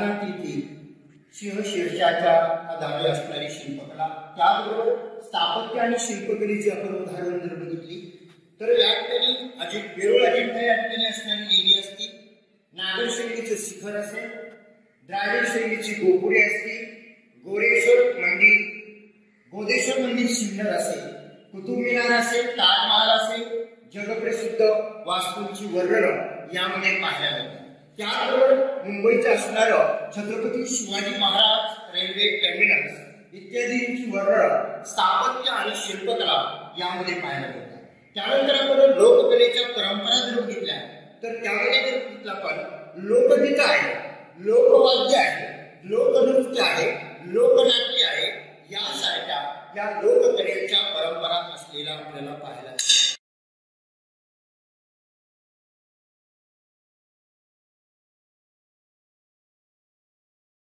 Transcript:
मैदानातील सिंह शीर्षाच्या आधारे असणारी शिल्पकला, त्याबरोबर स्थापत्य आणि शिल्पकलेची आपण उदाहरण जर बघितली तर या ठिकाणी वेरूळ अजिंठा या ठिकाणी असणारी लेणी असतील, नागर शैलीचं शिखर असेल, द्राविड शैलीची गोपुरे असतील, गोदेश्वर मंदिर सिन्नर असेल, कुतुब मिनार असेल, ताजमहाल असेल, जगप्रसिद्ध वास्तूंची वर्णनं यामध्ये पाहायला मिळतात। त्याबरोबर मुंबईचं असणारं छत्रपती शिवाजी महाराज रेल्वे टर्मिनस इत्यादींची वर्णनं स्थापत्य आणि शिल्पकला यामध्ये पाहायला मिळतात। त्यानंतर आपण लोककलेच्या परंपरा जर बघितल्या तर त्यामध्ये जर बघितलं आपण लोकगीत आहे, लोकवाद्य आहे, लोकनृत्य आहे, लोकनाट्य आहे, यासारख्या या लोककलेच्या परंपरा असलेला आपल्याला पाहायला मिळतात।